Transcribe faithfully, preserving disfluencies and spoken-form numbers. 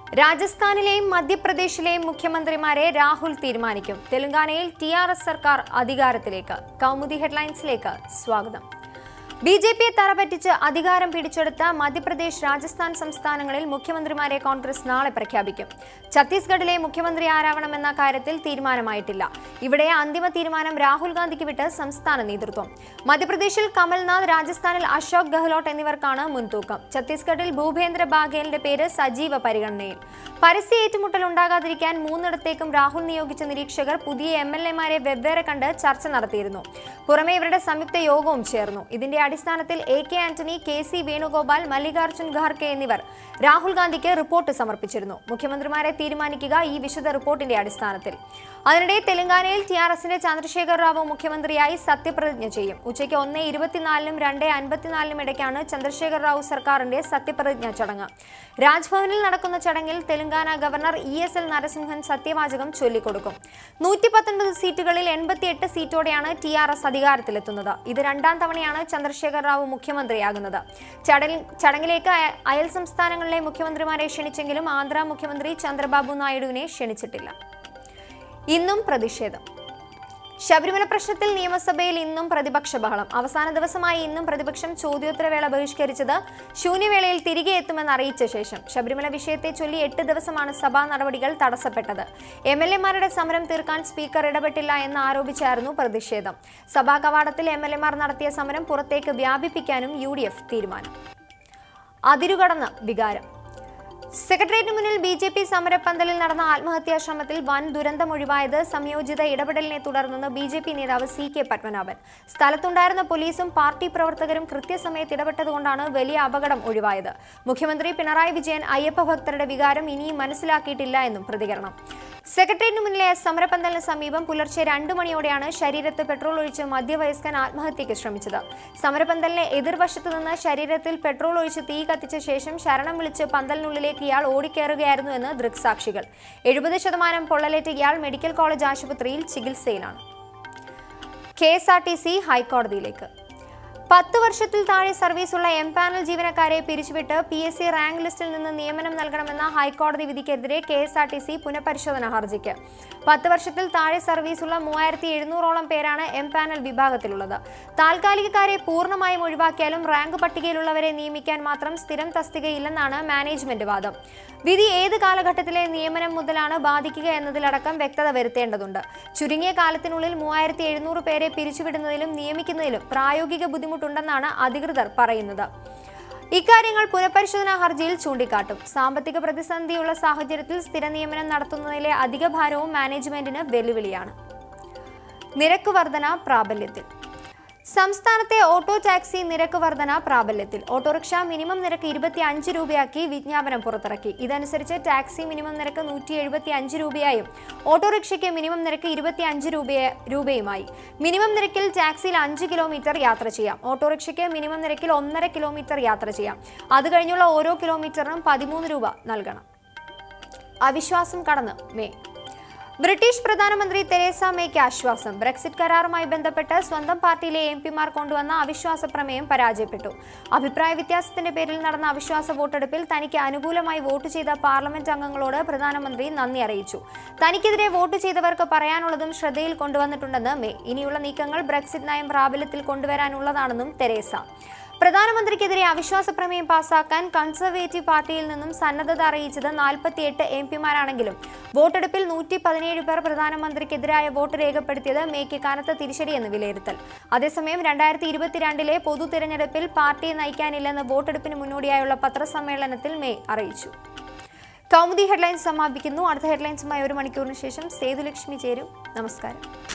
രാജസ്ഥാനിലെയും മധ്യപ്രദേശിലെയും മുഖ്യമന്ത്രിമാരെ രാഹുൽ തീരുമാനിക്കും. തെലങ്കാനയിൽ T R S സർക്കാർ അധികാരത്തിലേക്ക്. കൗമുദി ഹെഡ്ലൈൻസിലേക്ക് സ്വാഗതം. ബി ജെ പിയെ തറപറ്റിച്ച് അധികാരം പിടിച്ചെടുത്ത മധ്യപ്രദേശ്, രാജസ്ഥാൻ സംസ്ഥാനങ്ങളിൽ മുഖ്യമന്ത്രിമാരെ കോൺഗ്രസ് നാളെ പ്രഖ്യാപിക്കും. ഛത്തീസ്ഗഡിലെ മുഖ്യമന്ത്രി ആരാവണമെന്ന കാര്യത്തിൽ തീരുമാനമായിട്ടില്ല. ഇവിടെ അന്തിമ തീരുമാനം രാഹുൽ ഗാന്ധിക്ക് വിട്ട് സംസ്ഥാന നേതൃത്വം. മധ്യപ്രദേശിൽ കമൽനാഥ്, രാജസ്ഥാനിൽ അശോക് ഗെഹ്ലോട്ട് എന്നിവർക്കാണ് മുൻതൂക്കം. ഛത്തീസ്ഗഡിൽ ഭൂപേന്ദ്ര ബാഗേലിന്റെ പേര് സജീവ പരിഗണനയിൽ. പരസ്യ ഏറ്റുമുട്ടൽ ഉണ്ടാകാതിരിക്കാൻ മൂന്നിടത്തേക്കും രാഹുൽ നിയോഗിച്ച നിരീക്ഷകർ പുതിയ എം എൽ എമാരെ വെവ്വേറെ കണ്ട് ചർച്ച നടത്തിയിരുന്നു. പുറമെ ഇവരുടെ സംയുക്ത യോഗവും ചേർന്നു. ഇതിന്റെ അടിസ്ഥാനത്തിൽ A K Antony, K C Venugopal, Mallikarjun Kharge എന്നിവർ രാഹുൽ ഗാന്ധിക്ക് റിപ്പോർട്ട് സമർപ്പിച്ചിരുന്നു. മുഖ്യമന്ത്രിമാരെ തീരുമാനിക്കുക ഈ വിശദ റിപ്പോർട്ടിന്റെ അടിസ്ഥാനത്തിൽ. അതിനിടെ തെലങ്കാനയിൽ ടി ആർ എസിന്റെ ചന്ദ്രശേഖർ റാവു മുഖ്യമന്ത്രിയായി സത്യപ്രതിജ്ഞ ചെയ്യും. ഉച്ചയ്ക്ക് ഒന്ന് ഇരുപത്തിനാലിനും രണ്ട് അൻപത്തിനാലിനും ഇടയ്ക്കാണ് ചന്ദ്രശേഖർ റാവു സർക്കാരിന്റെ സത്യപ്രതിജ്ഞാ ചടങ്ങ്. രാജ്ഭവനിൽ നടക്കുന്ന ചടങ്ങിൽ Telangana governor E S L Narasimhan സത്യവാചകം ചൊല്ലിക്കൊടുക്കും. നൂറ്റി പത്തൊൻപത് സീറ്റുകളിൽ എൺപത്തിയെട്ട് സീറ്റോടെയാണ് ടി ആർ എസ് അധികാരത്തിലെത്തുന്നത്. ഇത് രണ്ടാം തവണയാണ് ചന്ദ്രശേഖർ റാവു മുഖ്യമന്ത്രിയാകുന്നത്. ചടങ്ങിലേക്ക് അയൽ സംസ്ഥാനങ്ങളിലെ മുഖ്യമന്ത്രിമാരെ ക്ഷണിച്ചെങ്കിലും ആന്ധ്ര മുഖ്യമന്ത്രി ചന്ദ്രബാബു നായിഡുവിനെ ക്ഷണിച്ചിട്ടില്ല. ഇന്നും പ്രതിഷേധം. ശബരിമല പ്രശ്നത്തിൽ നിയമസഭയിൽ ഇന്നും പ്രതിപക്ഷ ബഹളം. അവസാന ദിവസമായി ഇന്നും പ്രതിപക്ഷം ചോദ്യോത്തരവേള ബഹിഷ്കരിച്ചത് ശൂന്യവേളയിൽ തിരികെ എത്തുമെന്ന് അറിയിച്ച ശേഷം. ശബരിമല വിഷയത്തെ ചൊല്ലി എട്ട് ദിവസമാണ് സഭാ നടപടികൾ തടസ്സപ്പെട്ടത്. എം എൽ എമാരുടെ സമരം തീർക്കാൻ സ്പീക്കർ ഇടപെട്ടില്ല എന്ന് ആരോപിച്ചായിരുന്നു പ്രതിഷേധം. സഭാ കവാടത്തിൽ എം എൽ എമാർ നടത്തിയ സമരം പുറത്തേക്ക് വ്യാപിപ്പിക്കാനും യു ഡി എഫ് തീരുമാനം. അതിരുകടന്ന വികാരം. സെക്രട്ടേറിയറ്റിന് മുന്നിൽ ബി ജെ പി സമരപ്പന്തലിൽ നടന്ന ആത്മഹത്യാ ശ്രമത്തിൽ വൻ ദുരന്തമൊഴിവായത് സംയോജിത ഇടപെടലിനെ തുടർന്നെന്ന് ബി ജെ പി നേതാവ് സി കെ പത്മനാഭൻ. സ്ഥലത്തുണ്ടായിരുന്ന പോലീസും പാർട്ടി പ്രവർത്തകരും കൃത്യസമയത്ത് ഇടപെട്ടതുകൊണ്ടാണ് വലിയ അപകടം ഒഴിവായത്. മുഖ്യമന്ത്രി പിണറായി വിജയൻ അയ്യപ്പ ഭക്തരുടെ വികാരം ഇനിയും മനസ്സിലാക്കിയിട്ടില്ല എന്നും പ്രതികരണം. സെക്രട്ടേറിയറ്റിന് മുന്നിലെ സമരപ്പന്തലിന് സമീപം പുലർച്ചെ രണ്ടു മണിയോടെയാണ് ശരീരത്ത് പെട്രോൾ ഒഴിച്ച് മധ്യവയസ്കൻ ആത്മഹത്യയ്ക്ക് ശ്രമിച്ചത്. സമരപ്പന്തലിലെ എതിർവശത്തു നിന്ന് ശരീരത്തിൽ പെട്രോൾ ഒഴിച്ച് തീ കത്തിച്ച ശേഷം ശരണം വിളിച്ച് പന്തലിനുള്ളിലേക്ക് ഇയാൾ ഓടിക്കയറുകയായിരുന്നു എന്ന് ദൃക്സാക്ഷികൾ. എഴുപത് ശതമാനം പൊള്ളലേറ്റ ഇയാൾ മെഡിക്കൽ കോളേജ് ആശുപത്രിയിൽ ചികിത്സയിലാണ്. K S R T C ഹൈക്കോടതിയിലേക്ക്. പത്ത് വർഷത്തിൽ താഴെ സർവീസുള്ള എം പാനൽ ജീവനക്കാരെ പിരിച്ചുവിട്ട് പി എസ് സി റാങ്ക് ലിസ്റ്റിൽ നിന്ന് നിയമനം നൽകണമെന്ന ഹൈക്കോടതി വിധിക്കെതിരെ K S R T C പുനഃപരിശോധന ഹർജിക്ക്. പത്ത് വർഷത്തിൽ താഴെ സർവീസുള്ള മൂവായിരത്തി എഴുന്നൂറോളം പേരാണ് എം പാനൽ വിഭാഗത്തിലുള്ളത്. താൽക്കാലികക്കാരെ പൂർണ്ണമായും ഒഴിവാക്കിയാലും റാങ്ക് പട്ടികയിലുള്ളവരെ നിയമിക്കാൻ മാത്രം സ്ഥിരം തസ്തികയില്ലെന്നാണ് മാനേജ്മെന്റ് വാദം. വിധി ഏത് കാലഘട്ടത്തിലെ നിയമനം മുതലാണ് ബാധിക്കുക എന്നതിലടക്കം വ്യക്തത വരുത്തേണ്ടതുണ്ട്. ചുരുങ്ങിയ കാലത്തിനുള്ളിൽ മൂവായിരത്തി എഴുന്നൂറ് പേരെ പിരിച്ചുവിടുന്നതിലും നിയമിക്കുന്നതിലും പ്രായോഗിക ബുദ്ധിമുട്ടുണ്ടെന്നാണ് അധികൃതർ പറയുന്നത്. ഇക്കാര്യങ്ങൾ പുനഃപരിശോധനാ ഹർജിയിൽ ചൂണ്ടിക്കാട്ടും. സാമ്പത്തിക പ്രതിസന്ധിയുള്ള സാഹചര്യത്തിൽ സ്ഥിര നിയമനം നടത്തുന്നതിലെ അധിക ഭാരവും മാനേജ്മെന്റിന് വെല്ലുവിളിയാണ്. നിരക്ക് വർധന പ്രാബല്യത്തിൽ. സംസ്ഥാനത്തെ ഓട്ടോ ടാക്സി നിരക്ക് വർധന പ്രാബല്യത്തിൽ. ഓട്ടോറിക്ഷ മിനിമം നിരക്ക് ഇരുപത്തി അഞ്ച് രൂപയാക്കി വിജ്ഞാപനം പുറത്തിറക്കി. ഇതനുസരിച്ച് ടാക്സി മിനിമം നിരക്ക് നൂറ്റി എഴുപത്തി അഞ്ച് രൂപയായും ഓട്ടോറിക്ഷയ്ക്ക് മിനിമം നിരക്ക് ഇരുപത്തി അഞ്ച് രൂപയുമായി. മിനിമം നിരക്കിൽ ടാക്സിയിൽ അഞ്ച് കിലോമീറ്റർ യാത്ര ചെയ്യാം. ഓട്ടോറിക്ഷയ്ക്ക് മിനിമം നിരക്കിൽ ഒന്നര കിലോമീറ്റർ യാത്ര ചെയ്യാം. അത് കഴിഞ്ഞുള്ള ഓരോ കിലോമീറ്ററിനും പതിമൂന്ന് രൂപ നൽകണം. അവിശ്വാസം കടന്ന് മേ. ബ്രിട്ടീഷ് പ്രധാനമന്ത്രി തെരേസ മേയ്ക്ക് ആശ്വാസം. ബ്രെക്സിറ്റ് കരാറുമായി ബന്ധപ്പെട്ട് സ്വന്തം പാർട്ടിയിലെ എം പിമാർ കൊണ്ടുവന്ന അവിശ്വാസ പ്രമേയം പരാജയപ്പെട്ടു. അഭിപ്രായ വ്യത്യാസത്തിന്റെ പേരിൽ നടന്ന അവിശ്വാസ വോട്ടെടുപ്പിൽ തനിക്ക് അനുകൂലമായി വോട്ട് ചെയ്ത പാർലമെന്റ് അംഗങ്ങളോട് പ്രധാനമന്ത്രി നന്ദി അറിയിച്ചു. തനിക്കെതിരെ വോട്ട് ചെയ്തവർക്ക് പറയാനുള്ളതും ശ്രദ്ധയിൽ കൊണ്ടുവന്നിട്ടുണ്ടെന്ന് മേ. ഇനിയുള്ള നീക്കങ്ങൾ ബ്രെക്സിറ്റ് നയം പ്രാബല്യത്തിൽ കൊണ്ടുവരാനുള്ളതാണെന്നും തെരേസ. പ്രധാനമന്ത്രിക്കെതിരെ അവിശ്വാസ പ്രമേയം പാസാക്കാൻ കൺസർവേറ്റീവ് പാർട്ടിയിൽ നിന്നും സന്നദ്ധത അറിയിച്ചത് നാൽപ്പത്തിയെട്ട് എം പിമാരാണെങ്കിലും വോട്ടെടുപ്പിൽ നൂറ്റി പതിനേഴ് പേർ പ്രധാനമന്ത്രിക്കെതിരായ വോട്ട് രേഖപ്പെടുത്തിയത് മേയ്ക്ക് കനത്ത തിരിച്ചടിയെന്ന് വിലയിരുത്തൽ. അതേസമയം രണ്ടായിരത്തി ഇരുപത്തിരണ്ടിലെ പൊതു തിരഞ്ഞെടുപ്പിൽ പാർട്ടിയെ നയിക്കാനില്ലെന്ന് വോട്ടെടുപ്പിന് മുന്നോടിയായുള്ള പത്രസമ്മേളനത്തിൽ മേ അറിയിച്ചു. കൗമുദി ഹെഡ്ലൈൻസ് സമാപിക്കുന്നു. അടുത്ത ഹെഡ്ലൈൻസുമായി ഒരു മണിക്കൂറിന് ശേഷം സേതുലക്ഷ്മി ചേരും. നമസ്കാരം.